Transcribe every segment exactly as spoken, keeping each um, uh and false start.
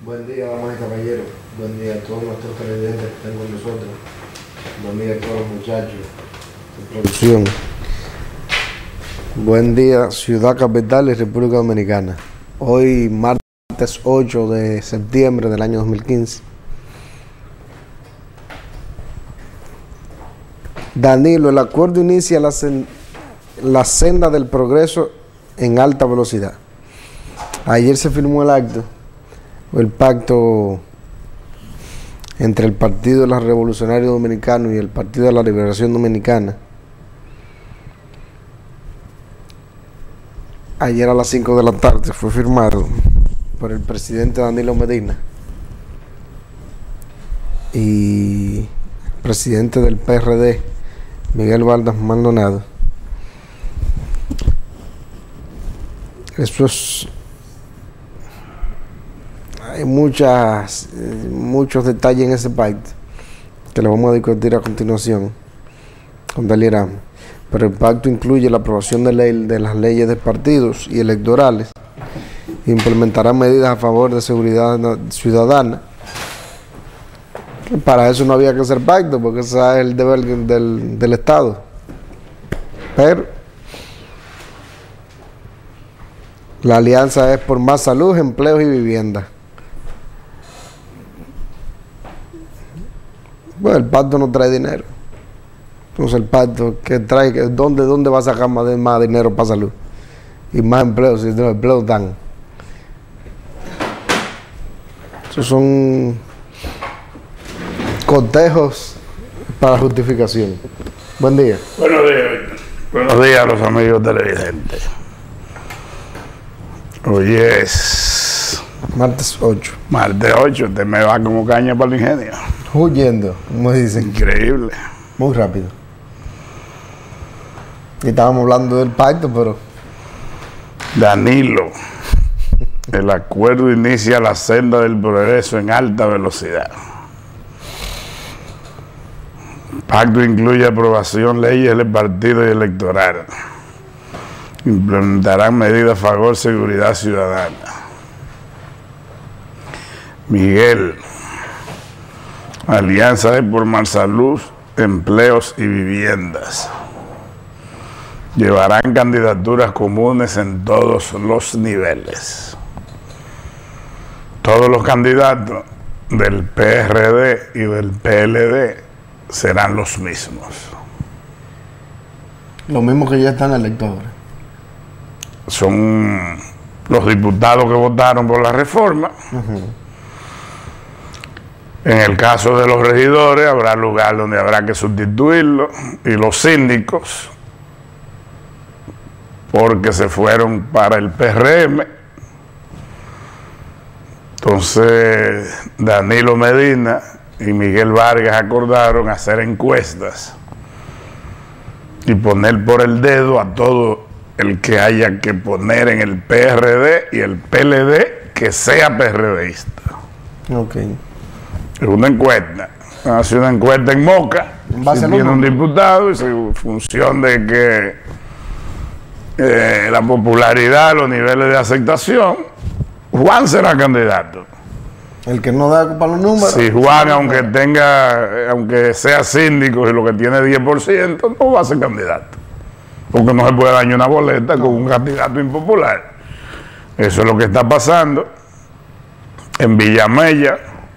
Buen día, damas y caballeros. Buen día a todos nuestros televidentes que están con nosotros. Buen día a todos los muchachos de producción. Buen día, Ciudad Capital y República Dominicana. Hoy, martes ocho de septiembre del año dos mil quince. Danilo, el acuerdo inicia la, sen la senda del progreso en alta velocidad. Ayer se firmó el acto, el pacto entre el Partido de los Revolucionarios Dominicanos y el Partido de la Liberación Dominicana. Ayer a las cinco de la tarde fue firmado por el presidente Danilo Medina y el presidente del P R D, Miguel Vargas Maldonado. Eso es... Hay muchas, muchos detalles en ese pacto que lo vamos a discutir a continuación con Dalirán. Pero el pacto incluye la aprobación de, ley, de las leyes de partidos y electorales, implementará medidas a favor de seguridad ciudadana. Para eso no había que hacer pacto, porque ese es el deber del, del Estado. Pero la alianza es por más salud, empleos y vivienda. Bueno, el pacto no trae dinero. Entonces el pacto que trae, ¿dónde, dónde va a sacar más, más dinero para salud? Y más empleos, si los empleos dan. Esos son cotejos para justificación. Buen día. Buenos días. Buenos días a los amigos televidentes. Hoy es martes ocho. Martes ocho, te me va como caña para el ingenio. Huyendo, como dicen. Increíble. Muy rápido. Y estábamos hablando del pacto, pero... Danilo, el acuerdo inicia la senda del progreso en alta velocidad. El pacto incluye aprobación, leyes del partido y electoral. Implementarán medidas a favor de seguridad ciudadana. Miguel, alianza es por más salud, empleos y viviendas. Llevarán candidaturas comunes en todos los niveles. Todos los candidatos del P R D y del P L D serán los mismos. Lo mismo que ya están electos ahora. Son los diputados que votaron por la reforma. Uh-huh. En el caso de los regidores, habrá lugar donde habrá que sustituirlo, y los síndicos, porque se fueron para el P R M. Entonces, Danilo Medina y Miguel Vargas acordaron hacer encuestas y poner por el dedo a todo el que haya que poner en el P R D y el P L D que sea PRDista. Ok. Es una encuesta. Hace una encuesta en Moca. Si tiene un diputado y en función de que eh, la popularidad, los niveles de aceptación, Juan será candidato. El que no da para los números. Si Juan, aunque tenga, aunque sea síndico y lo que tiene diez por ciento, no va a ser candidato. Porque no se puede dañar una boleta con un candidato impopular. Eso es lo que está pasando en Villamella,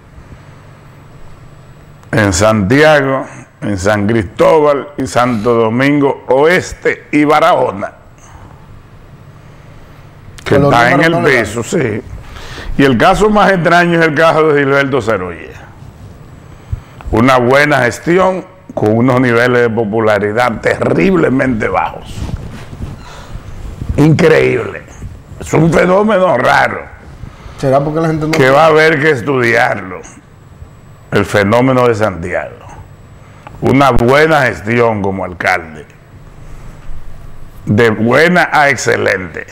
en Santiago, en San Cristóbal y Santo Domingo Oeste y Barahona, que está en el piso, sí. Y el caso más extraño es el caso de Gilberto Cerulle. Una buena gestión con unos niveles de popularidad terriblemente bajos. Increíble. Es un fenómeno raro. ¿Será porque la gente no... que va a haber que estudiarlo? El fenómeno de Santiago. Una buena gestión como alcalde. De buena a excelente.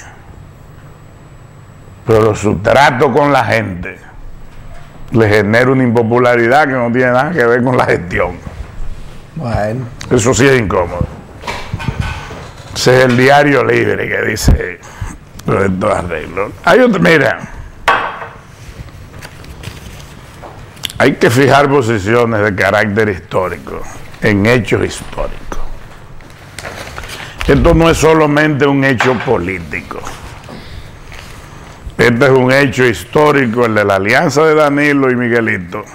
Pero su trato con la gente le genera una impopularidad que no tiene nada que ver con la gestión. Bueno. Eso sí es incómodo. Ese es el Diario Libre que dice estos arreglos. Hay otro, mira, hay que fijar posiciones de carácter histórico, en hechos históricos. Esto no es solamente un hecho político. Este es un hecho histórico, el de la alianza de Danilo y Miguelito,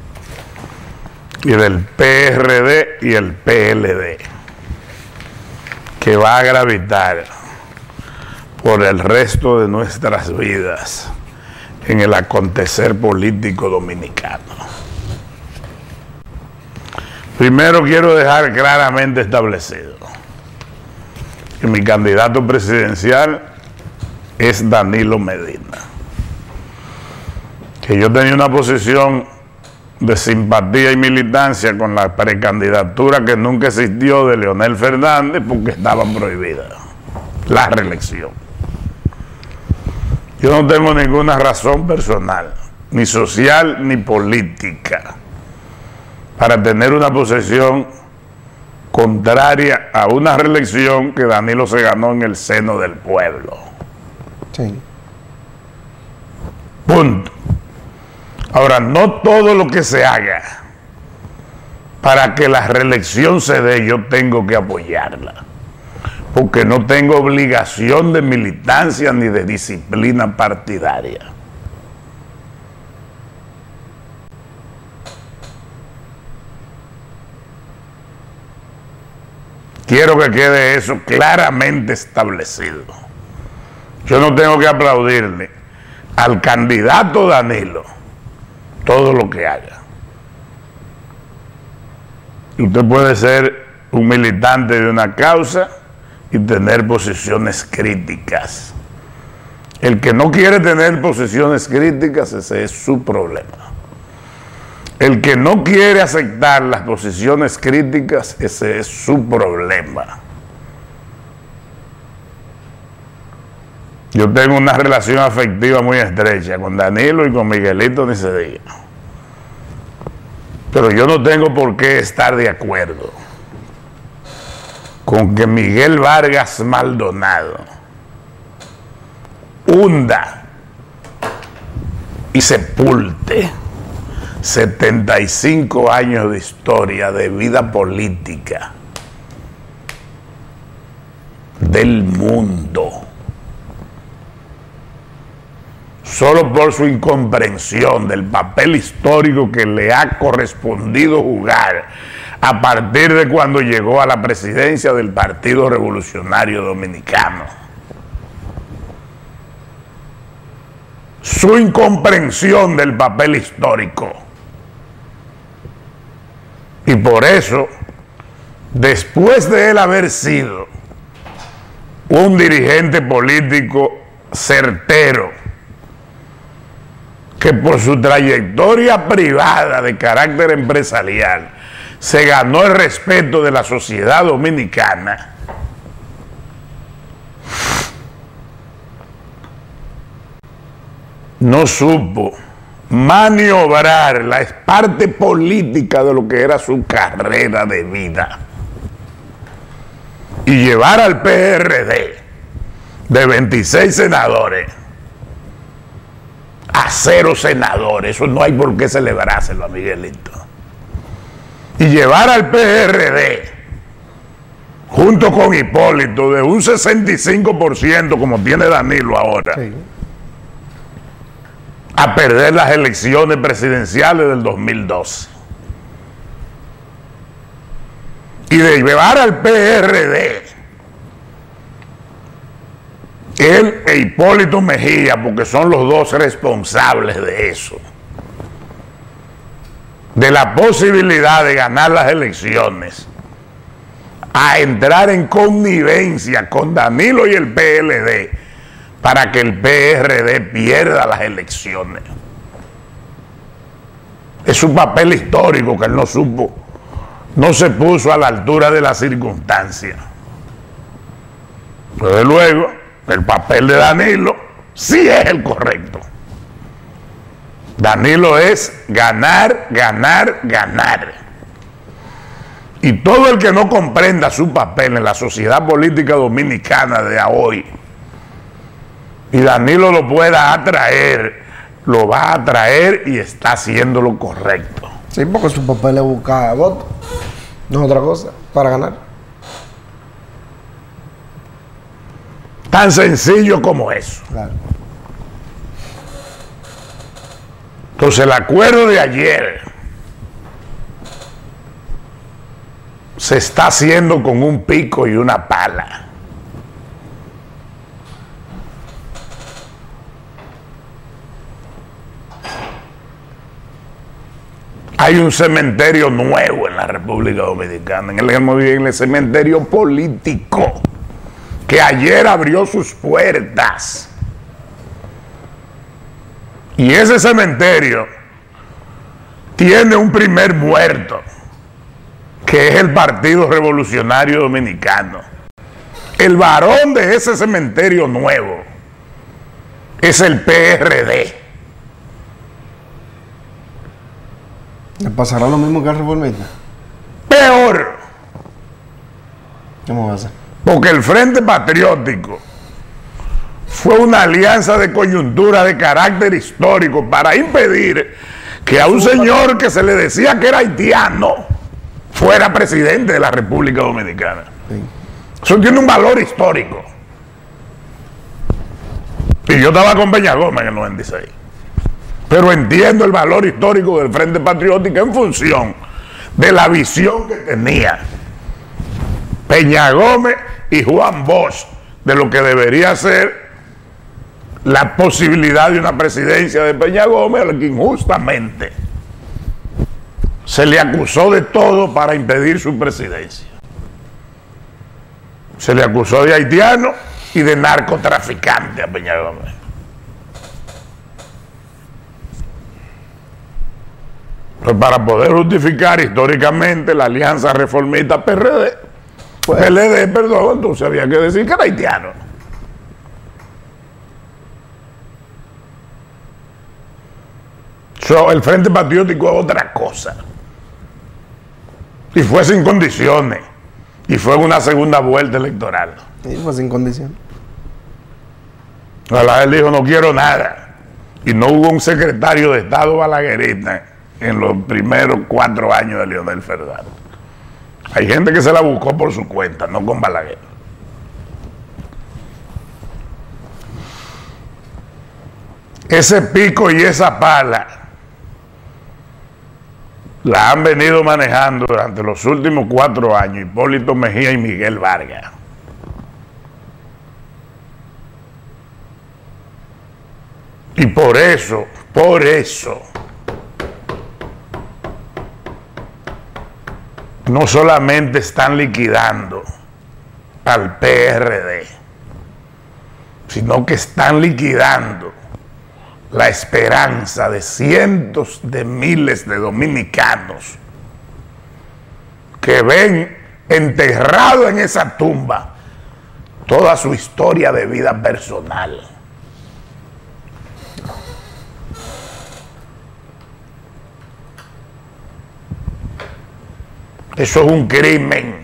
y del P R D y el P L D, que va a gravitar por el resto de nuestras vidas en el acontecer político dominicano. Primero quiero dejar claramente establecido que mi candidato presidencial es Danilo Medina, que yo tenía una posición de simpatía y militancia con la precandidatura que nunca existió de Leonel Fernández porque estaba prohibida la reelección. Yo no tengo ninguna razón personal, ni social ni política, para tener una posición contraria a una reelección que Danilo se ganó en el seno del pueblo. Sí. Punto. Ahora, no todo lo que se haga para que la reelección se dé, yo tengo que apoyarla, porque no tengo obligación de militancia ni de disciplina partidaria. Quiero que quede eso claramente establecido. Yo no tengo que aplaudirle al candidato Danilo todo lo que haga. Usted puede ser un militante de una causa y tener posiciones críticas. El que no quiere tener posiciones críticas, ese es su problema. El que no quiere aceptar las posiciones críticas, ese es su problema. Yo tengo una relación afectiva muy estrecha con Danilo y con Miguelito, ni se diga. Pero yo no tengo por qué estar de acuerdo con que Miguel Vargas Maldonado hunda y sepulte setenta y cinco años de historia, de vida política del mundo, solo por su incomprensión del papel histórico que le ha correspondido jugar a partir de cuando llegó a la presidencia del Partido Revolucionario Dominicano. Su incomprensión del papel histórico. Y por eso, después de él haber sido un dirigente político certero, que por su trayectoria privada de carácter empresarial se ganó el respeto de la sociedad dominicana, no supo maniobrar la parte política de lo que era su carrera de vida y llevar al P R D de veintiséis senadores a cero senadores. Eso no hay por qué celebrárselo a Miguelito. Y llevar al P R D junto con Hipólito de un sesenta y cinco por ciento como tiene Danilo ahora, sí, a perder las elecciones presidenciales del dos mil doce. Y de llevar al P R D, él e Hipólito Mejía, porque son los dos responsables de eso, de la posibilidad de ganar las elecciones, a entrar en connivencia con Danilo y el P L D para que el P R D pierda las elecciones. Es un papel histórico que él no supo, no se puso a la altura de las circunstancias. Desde luego, el papel de Danilo sí es el correcto. Danilo es ganar, ganar, ganar. Y todo el que no comprenda su papel en la sociedad política dominicana de hoy, y Danilo lo pueda atraer lo va a traer y está haciendo lo correcto. Sí, porque su papel es buscar votos, no es otra cosa, para ganar. Tan sencillo como eso. Claro. Entonces el acuerdo de ayer se está haciendo con un pico y una pala. Hay un cementerio nuevo en la República Dominicana, en el, en el cementerio político, que ayer abrió sus puertas. Y ese cementerio tiene un primer muerto, que es el Partido Revolucionario Dominicano. El varón de ese cementerio nuevo es el P R D. ¿Le pasará lo mismo que al reformista? Peor. ¿Cómo va a ser? Porque el Frente Patriótico fue una alianza de coyuntura de carácter histórico para impedir que a un señor que se le decía que era haitiano fuera presidente de la República Dominicana. Sí. Eso tiene un valor histórico. Y yo estaba con Peña Gómez en el noventa y seis. Pero entiendo el valor histórico del Frente Patriótico en función de la visión que tenía Peña Gómez y Juan Bosch de lo que debería ser la posibilidad de una presidencia de Peña Gómez, a la que injustamente se le acusó de todo para impedir su presidencia. Se le acusó de haitiano y de narcotraficante a Peña Gómez. Pues para poder justificar históricamente la alianza reformista P R D, pues, P L D, perdón, entonces había que decir que era haitiano. So, el Frente Patriótico es otra cosa. Y fue sin condiciones. Y fue en una segunda vuelta electoral. Sí, fue sin condición. Balaguer dijo, no quiero nada. Y no hubo un secretario de Estado balaguerista en los primeros cuatro años de Leonel Fernández. Hay gente que se la buscó por su cuenta, no con Balaguer. Ese pico y esa pala la han venido manejando durante los últimos cuatro años Hipólito Mejía y Miguel Vargas. Y por eso, por eso, no solamente están liquidando al P R D, sino que están liquidando la esperanza de cientos de miles de dominicanos que ven enterrado en esa tumba toda su historia de vida personal. Eso es un crimen.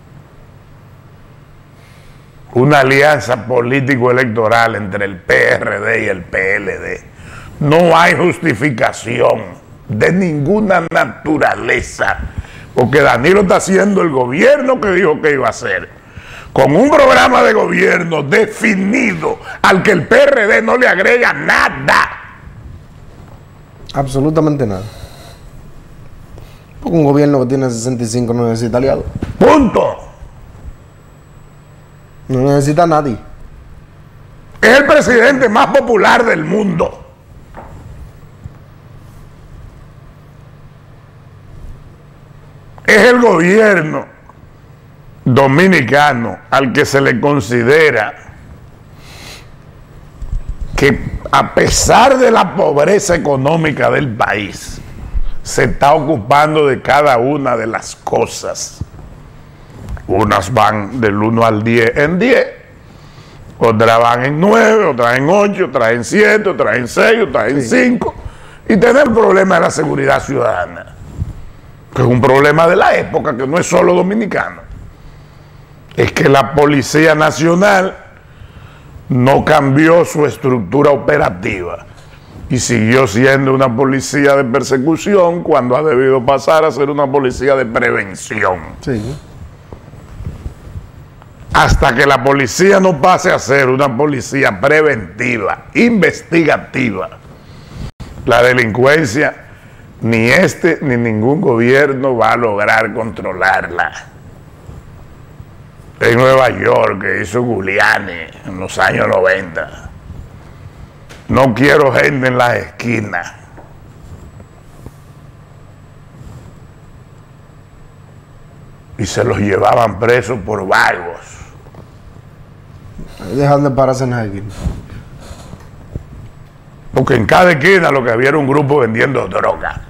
Una alianza político-electoral entre el P R D y el P L D. No hay justificación de ninguna naturaleza, porque Danilo está haciendo el gobierno que dijo que iba a hacer, con un programa de gobierno definido al que el P R D no le agrega nada. Absolutamente nada. Porque un gobierno que tiene sesenta y cinco no necesita aliados. Punto. No necesita a nadie. Es el presidente más popular del mundo. Es el gobierno dominicano al que se le considera que, a pesar de la pobreza económica del país, se está ocupando de cada una de las cosas. Unas van del uno al diez en diez, otras van en nueve, otras en ocho, otras en siete, otras en seis, otras en cinco, y tener el problema de la seguridad ciudadana, que es un problema de la época, que no es solo dominicano. Es que la Policía Nacional no cambió su estructura operativa y siguió siendo una policía de persecución cuando ha debido pasar a ser una policía de prevención. Sí. Hasta que la policía no pase a ser una policía preventiva, investigativa, la delincuencia, ni este ni ningún gobierno va a lograr controlarla. En Nueva York, que hizo Giuliani en los años noventa. No quiero gente en las esquinas. Y se los llevaban presos por vagos. Dejan de pararse en la esquina. Porque en cada esquina lo que había era un grupo vendiendo droga.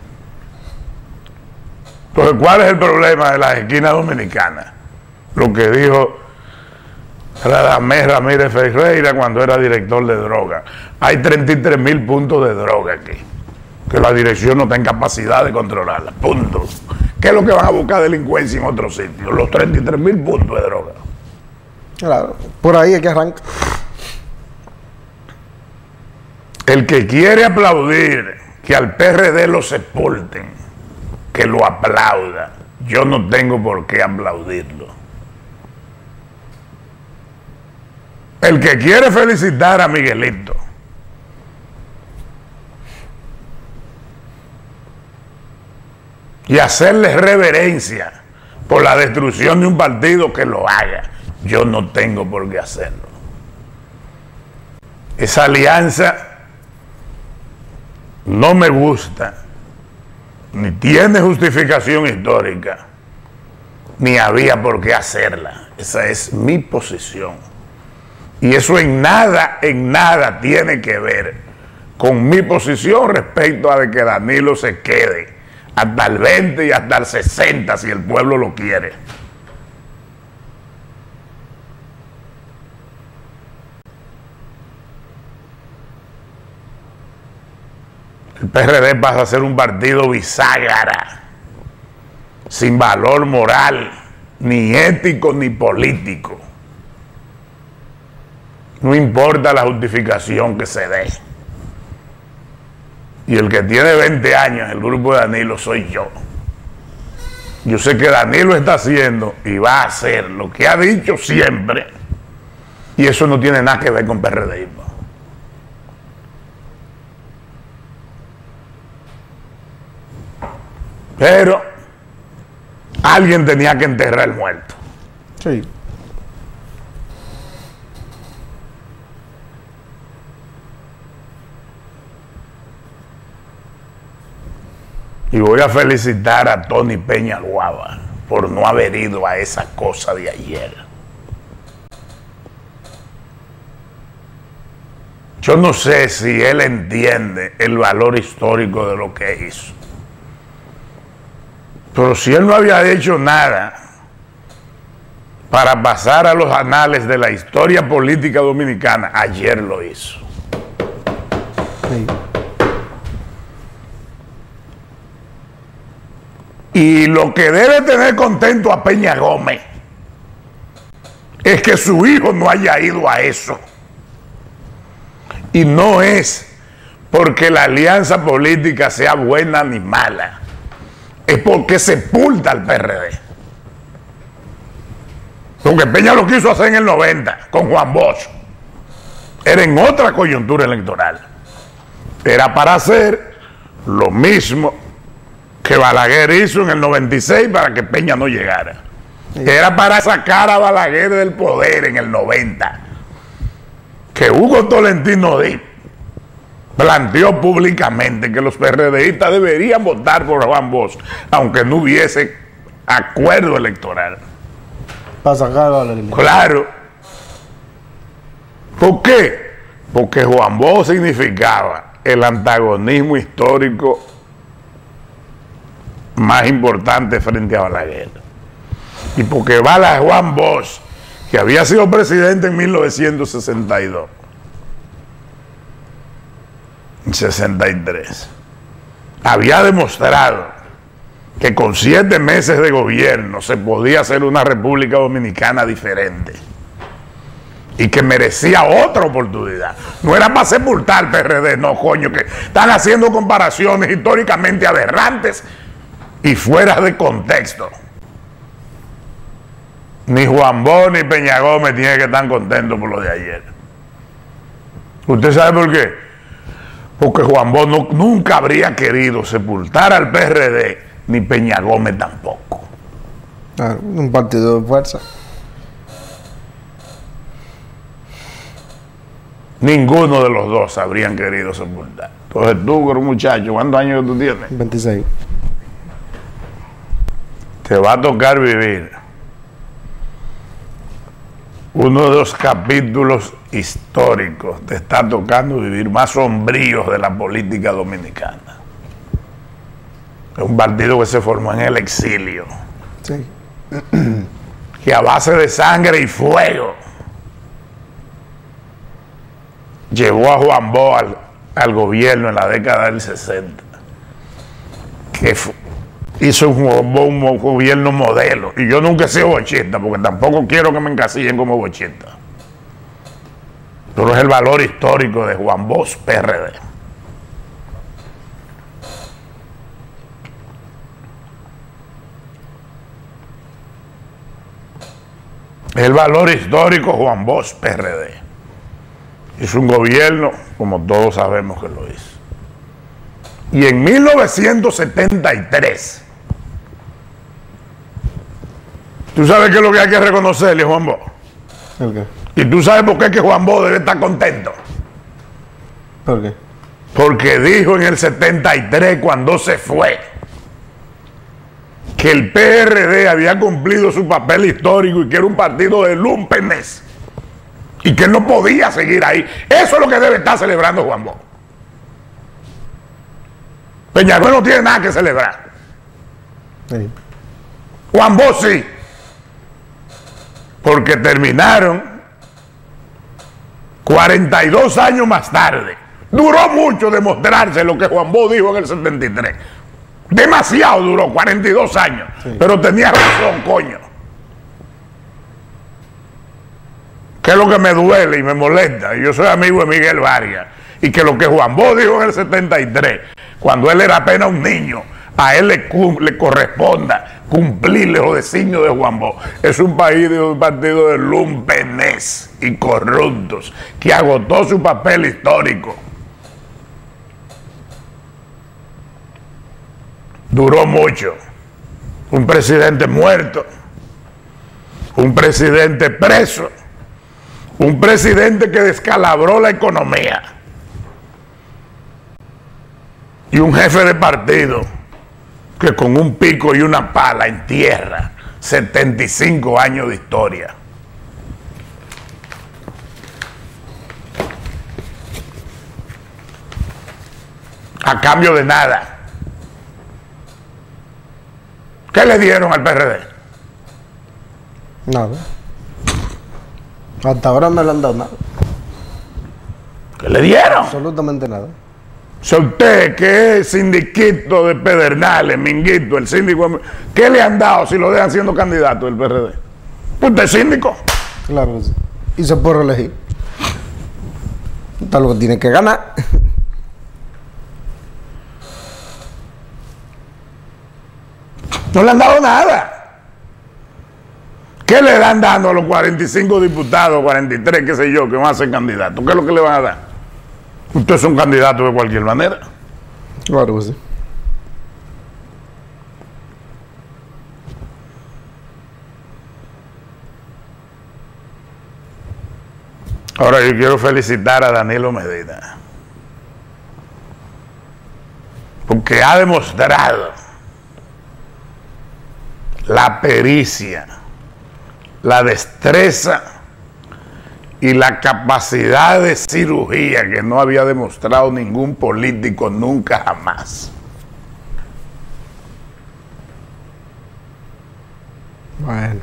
Entonces, ¿cuál es el problema de las esquinas dominicanas? Lo que dijo Radamés Ramírez Ferreira cuando era director de droga. Hay treinta y tres mil puntos de droga aquí, que la dirección no está en capacidad de controlarla. Punto. ¿Qué es lo que van a buscar delincuencia en otros sitios? Los treinta y tres mil puntos de droga. Claro, por ahí es que arranca. El que quiere aplaudir que al P R D lo sepulten, que lo aplauda. Yo no tengo por qué aplaudirlo. El que quiere felicitar a Miguelito, y hacerle reverencia por la destrucción de un partido, que lo haga. Yo no tengo por qué hacerlo. Esa alianza no me gusta, ni tiene justificación histórica, ni había por qué hacerla. Esa es mi posición. Y eso en nada, en nada tiene que ver con mi posición respecto a de que Danilo se quede hasta el veinte y hasta el sesenta si el pueblo lo quiere. El P R D pasa a ser un partido bisagra, sin valor moral, ni ético ni político. No importa la justificación que se dé. Y el que tiene veinte años, el grupo de Danilo, soy yo. Yo sé que Danilo está haciendo y va a hacer lo que ha dicho siempre. Y eso no tiene nada que ver con PRDismo. Pero alguien tenía que enterrar el muerto. Sí. Y voy a felicitar a Tony Peña Guava por no haber ido a esa cosa de ayer. Yo no sé si él entiende el valor histórico de lo que hizo. Pero si él no había hecho nada para pasar a los anales de la historia política dominicana, ayer lo hizo. Sí. Y lo que debe tener contento a Peña Gómez es que su hijo no haya ido a eso. Y no es porque la alianza política sea buena ni mala, es porque sepulta al P R D. Porque Peña lo quiso hacer en el noventa con Juan Bosch. Era en otra coyuntura electoral. Era para hacer lo mismo que Balaguer hizo en el noventa y seis para que Peña no llegara. Era para sacar a Balaguer del poder en el noventa. Que Hugo Tolentino Díaz planteó públicamente que los PRDistas deberían votar por Juan Bosch, aunque no hubiese acuerdo electoral. Para sacarlo a la línea. Claro. ¿Por qué? Porque Juan Bosch significaba el antagonismo histórico más importante frente a Balaguer. Y porque Bala Juan Bosch, que había sido presidente en mil novecientos sesenta y dos, en sesenta y tres, había demostrado que con siete meses de gobierno se podía hacer una República Dominicana diferente. y que merecía otra oportunidad. No era para sepultar al P R D, no, coño, que están haciendo comparaciones históricamente aberrantes y fuera de contexto. Ni Juan Bosch ni Peña Gómez tienen que estar contentos por lo de ayer. ¿Usted sabe por qué? Porque Juan Bosch no, nunca habría querido sepultar al P R D, ni Peña Gómez tampoco. Ah, un partido de fuerza. Ninguno de los dos habrían querido sepultar. Entonces tú, pero muchacho, ¿cuántos años que tú tienes? veintiséis. Te va a tocar vivir uno de los capítulos históricos. Te está tocando vivir más sombríos de la política dominicana. Es un partido que se formó en el exilio. Sí. Que a base de sangre y fuego llevó a Juan Bosch al, al gobierno en la década del sesenta, que fue, hizo un, un, un gobierno modelo. Y yo nunca he sido bochista, porque tampoco quiero que me encasillen como bochista, pero es el valor histórico de Juan Bosch, P R D. El valor histórico Juan Bosch, P R D. Es un gobierno, como todos sabemos que lo hizo. Y en mil novecientos setenta y tres, ¿tú sabes qué es lo que hay que reconocerle a Juan Bosch? ¿Por qué? ¿Y tú sabes por qué que Juan Bosch debe estar contento? ¿Por qué? Porque dijo en el setenta y tres, cuando se fue, que el P R D había cumplido su papel histórico y que era un partido de lumpenes y que él no podía seguir ahí. Eso es lo que debe estar celebrando Juan Bosch. Peñarol no tiene nada que celebrar. Sí. Juan Bosch sí, porque terminaron cuarenta y dos años más tarde. Duró mucho demostrarse lo que Juan Bosch dijo en el setenta y tres. Demasiado duró, cuarenta y dos años. Sí. Pero tenía razón, coño. Que es lo que me duele y me molesta. Y yo soy amigo de Miguel Vargas. Y que lo que Juan Bosch dijo en el setenta y tres, cuando él era apenas un niño, a él le, le corresponda cumplirle los designios de Juan Bosch. Es un país de un partido de lumpenes y corruptos que agotó su papel histórico. Duró mucho. Un presidente muerto, un presidente preso, un presidente que descalabró la economía y un jefe de partido que con un pico y una pala entierra setenta y cinco años de historia. A cambio de nada. ¿Qué le dieron al P R D? Nada. Hasta ahora no le han dado nada. ¿Qué le dieron? Absolutamente nada. Si usted, que es sindiquito de Pedernales, Minguito, el síndico, ¿qué le han dado si lo dejan siendo candidato del P R D? ¿Usted es síndico? Claro que sí. Y se puede reelegir. Está lo que tiene que ganar. No le han dado nada. ¿Qué le dan dando a los cuarenta y cinco diputados, cuarenta y tres, qué sé yo, que van a ser candidatos? ¿Qué es lo que le van a dar? Usted es un candidato de cualquier manera. Claro que sí. Ahora yo quiero felicitar a Danilo Medina, porque ha demostrado la pericia, la destreza y la capacidad de cirugía que no había demostrado ningún político nunca jamás. Bueno.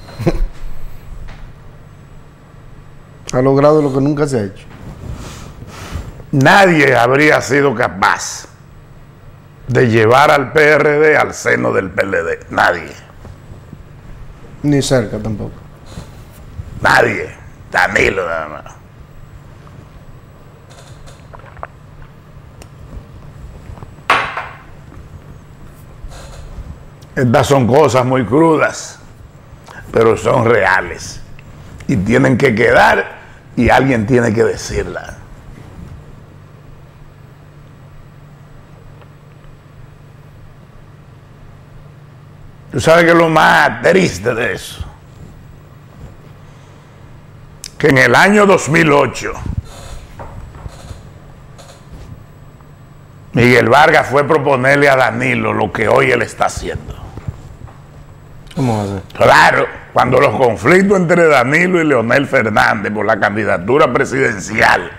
Ha logrado lo que nunca se ha hecho. Nadie habría sido capaz de llevar al P R D al seno del P L D. Nadie. Ni cerca tampoco. Nadie. Danilo nada más. Estas son cosas muy crudas, pero son reales y tienen que quedar y alguien tiene que decirla. ¿Tú sabes qué es lo más triste de eso? Que en el año dos mil ocho Miguel Vargas fue proponerle a Danilo lo que hoy él está haciendo. ¿Cómo va a ser? Claro, cuando los conflictos entre Danilo y Leonel Fernández por la candidatura presidencial,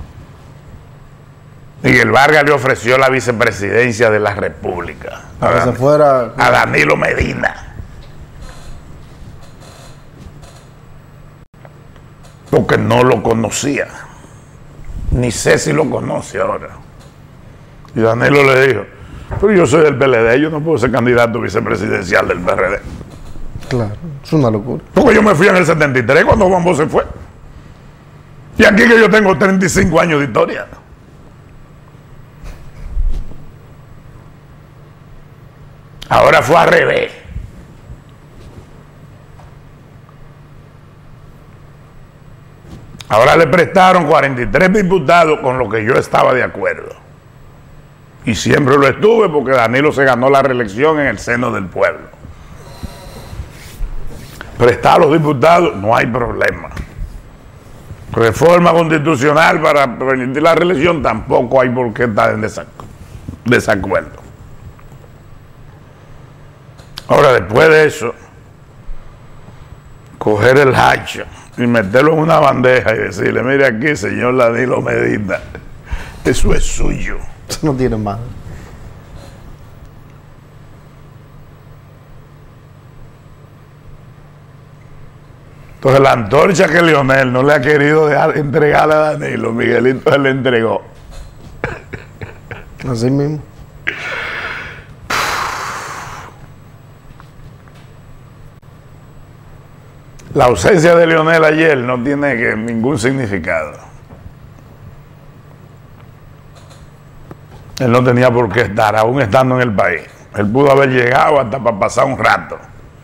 Miguel Vargas le ofreció la vicepresidencia de la República a, Para que Dan- se fuera. a Danilo Medina. Porque no lo conocía. Ni sé si lo conoce ahora. Y Danilo le dijo, pero yo soy del P L D, yo no puedo ser candidato vicepresidencial del P R D. Claro, es una locura. Porque yo me fui en el setenta y tres cuando Juan Bosch se fue. Y aquí que yo tengo treinta y cinco años de historia. Ahora fue al revés. Ahora le prestaron cuarenta y tres diputados con lo que yo estaba de acuerdo. Y siempre lo estuve porque Danilo se ganó la reelección en el seno del pueblo. Prestar a los diputados, no hay problema. Reforma constitucional para permitir la reelección, tampoco hay por qué estar en desac- desacuerdo. Ahora, después de eso, coger el hacha y meterlo en una bandeja y decirle, mire aquí, señor Danilo Medina, eso es suyo. Eso no tiene más. Entonces la antorcha que Leonel no le ha querido dejar entregarle a Danilo, Miguelito se le entregó. Así mismo. La ausencia de Leonel ayer no tiene que, ningún significado. Él no tenía por qué estar, aún estando en el país. Él pudo haber llegado hasta para pasar un rato.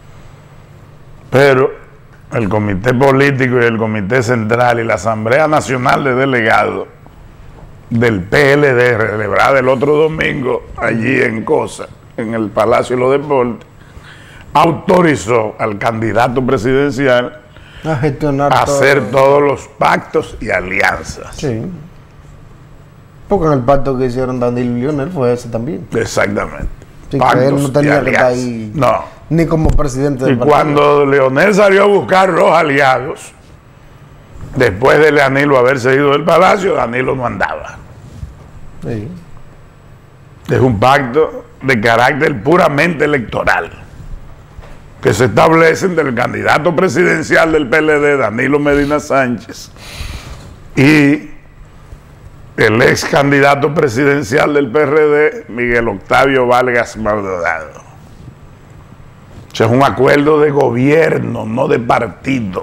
Pero el Comité Político y el Comité Central y la Asamblea Nacional de Delegados del P L D, celebrada el otro domingo allí en Cosa, en el Palacio de los Deportes, autorizó al candidato presidencial A gestionar a todo. hacer todos los pactos y alianzas. Sí. Porque en el pacto que hicieron Danilo y Leonel fue ese también. Exactamente. Sí, que él no tenía que estar ahí. No. Ni como presidente del Y partido. cuando Leonel salió a buscar los aliados, después de Danilo haberse ido del palacio, Danilo no andaba. Sí. Es un pacto de carácter puramente electoral que se establece entre el candidato presidencial del P L D, Danilo Medina Sánchez, y el ex candidato presidencial del P R D, Miguel Octavio Vargas Maldonado. O sea, es un acuerdo de gobierno, no de partido.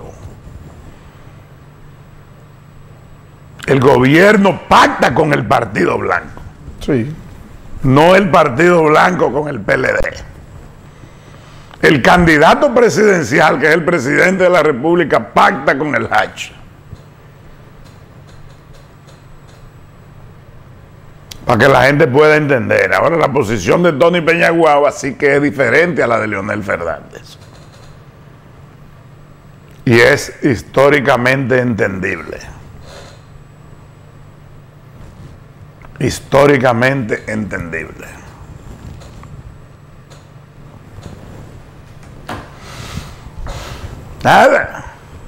El gobierno pacta con el Partido Blanco, Sí. no el Partido Blanco con el P L D. El candidato presidencial, que es el presidente de la República, pacta con el H. Para que la gente pueda entender. Ahora, la posición de Tony Peñaguaba sí que es diferente a la de Leonel Fernández. Y es históricamente entendible. Históricamente entendible. Nada.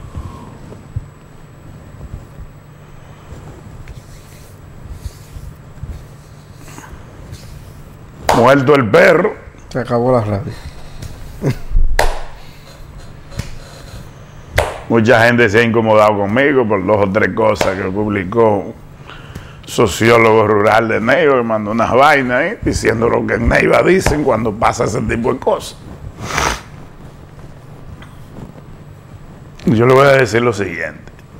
Muerto el perro. Se acabó la radio. Mucha gente se ha incomodado conmigo por dos o tres cosas que publicó un sociólogo rural de Neiva, que mandó unas vainas ahí, diciendo lo que en Neiva dicen cuando pasa ese tipo de cosas. Yo le voy a decir lo siguiente.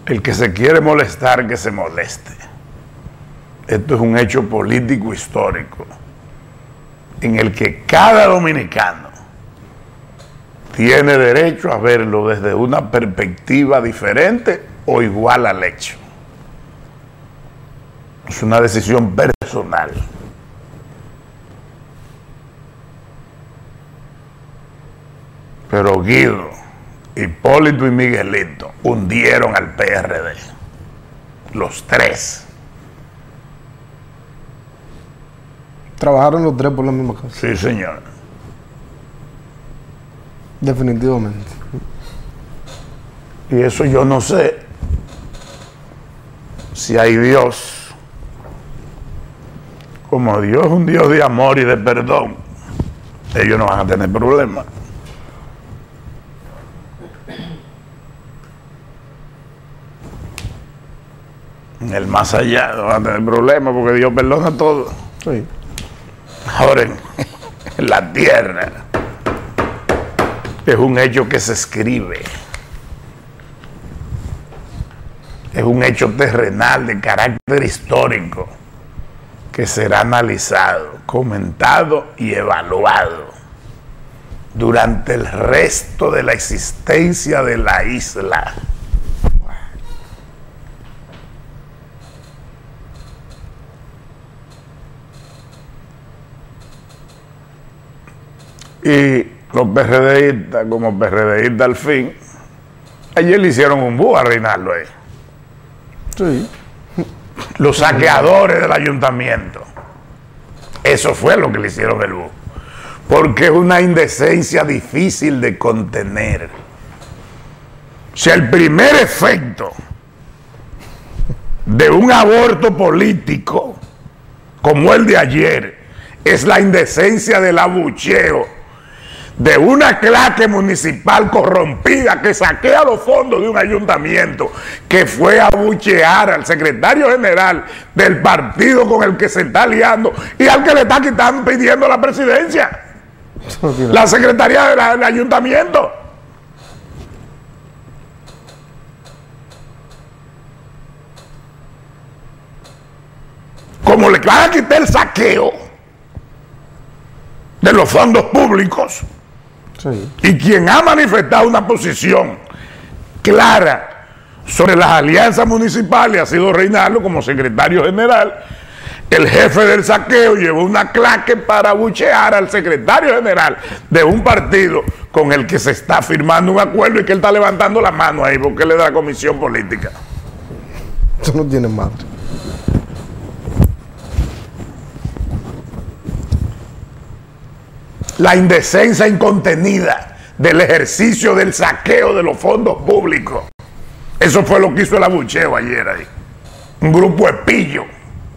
El que se quiere molestar, que se moleste. Esto es un hecho político histórico en el que cada dominicano tiene derecho a verlo desde una perspectiva diferente o igual al hecho. Es una decisión personal. Pero Guido, Hipólito y Miguelito hundieron al P R D. Los tres. Trabajaron los tres por la misma cosa. Sí, señor. Definitivamente. Y eso yo no sé si hay Dios. Como Dios es un Dios de amor y de perdón, ellos no van a tener problemas. En el más allá no van a tener problemas porque Dios perdona todo. Sí. Ahora en, en la tierra es un hecho que se escribe. Es un hecho terrenal de carácter histórico que será analizado, comentado y evaluado durante el resto de la existencia de la isla. Y los PRDistas, como PRDistas al fin, ayer le hicieron un búho a Reinaldo ahí. Sí. Los saqueadores del ayuntamiento. Eso fue lo que le hicieron el búho. Porque es una indecencia difícil de contener. Si el primer efecto de un aborto político como el de ayer es la indecencia del abucheo de una claque municipal corrompida que saquea los fondos de un ayuntamiento, que fue a abuchear al secretario general del partido con el que se está aliando y al que le está quitando, pidiendo la presidencia, la secretaría de la, del ayuntamiento. Como le van a quitar el saqueo de los fondos públicos. Sí. Y quien ha manifestado una posición clara sobre las alianzas municipales ha sido Reinaldo como secretario general. El jefe del saqueo llevó una claque para abuchear al secretario general de un partido con el que se está firmando un acuerdo y que él está levantando la mano ahí porque él es de la comisión política. Eso no tiene madre. La indecencia incontenida del ejercicio del saqueo de los fondos públicos. Eso fue lo que hizo el abucheo ayer ahí. Un grupo de pillos.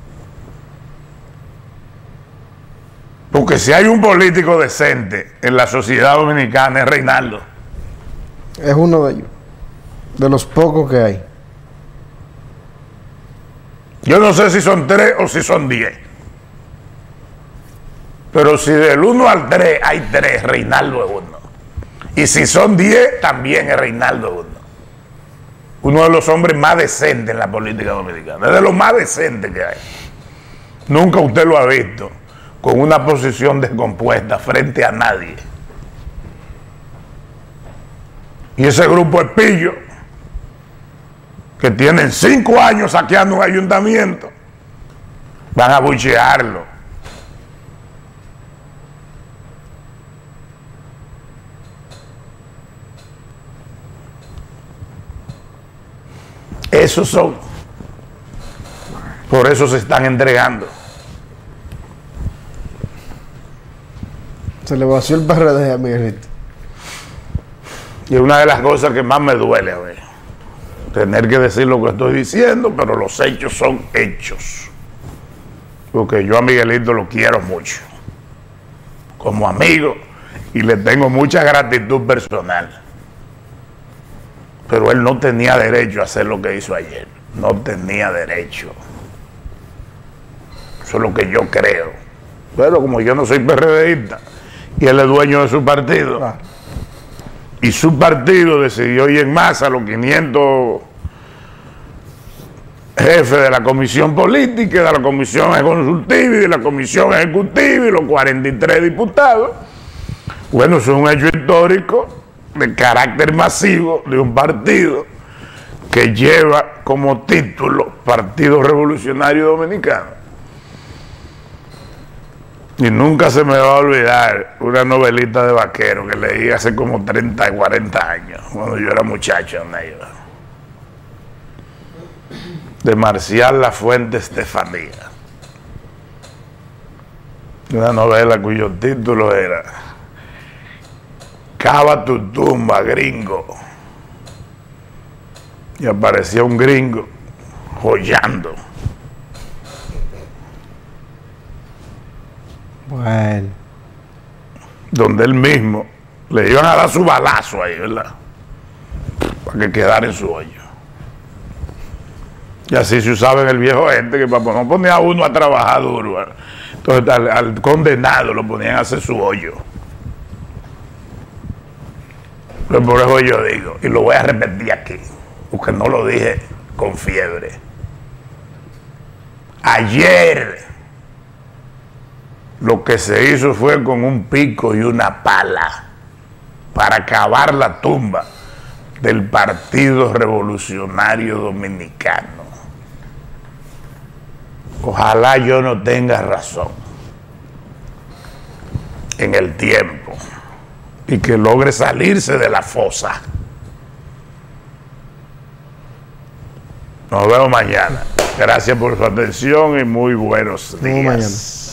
Porque si hay un político decente en la sociedad dominicana es Reinaldo. Es uno de ellos. De los pocos que hay. Yo no sé si son tres o si son diez. Pero si del uno al tres hay tres, Reinaldo es uno. Y si son diez, también es Reinaldo uno. Uno de los hombres más decentes en la política dominicana. Es de los más decentes que hay. Nunca usted lo ha visto con una posición descompuesta frente a nadie. Y ese grupo de pillos que tienen cinco años saqueando un ayuntamiento van a abuchearlo. Esos son. Por eso se están entregando. Se le vació el P R D a Miguelito. Y es una de las cosas que más me duele a ver. Tener que decir lo que estoy diciendo, pero los hechos son hechos. Porque yo a Miguelito lo quiero mucho. Como amigo. Y le tengo mucha gratitud personal. Pero él no tenía derecho a hacer lo que hizo ayer. No tenía derecho. Eso es lo que yo creo. Pero como yo no soy PRDista y él es dueño de su partido, claro, y su partido decidió ir en masa, los quinientos jefe de la comisión política, de la comisión consultiva y de la comisión ejecutiva y los cuarenta y tres diputados. Bueno, eso es un hecho histórico de carácter masivo de un partido que lleva como título Partido Revolucionario Dominicano. Y nunca se me va a olvidar una novelita de vaquero que leí hace como treinta, cuarenta años, cuando yo era muchacho, de Marcial Lafuente Estefanía. Una novela cuyo título era Cava tu tumba, gringo. Y aparecía un gringo joyando. Bueno. Donde él mismo le iban a dar su balazo ahí, ¿verdad? Para que quedara en su hoyo. Y así se usaba en el viejo gente, que para no ponía a uno a trabajar duro, ¿verdad? Entonces al, al condenado lo ponían a hacer su hoyo. Pero por eso yo digo, y lo voy a repetir aquí, porque no lo dije con fiebre. Ayer lo que se hizo fue con un pico y una pala para cavar la tumba del Partido Revolucionario Dominicano. Ojalá yo no tenga razón en el tiempo y que logre salirse de la fosa. Nos vemos mañana. Gracias por su atención y muy buenos días.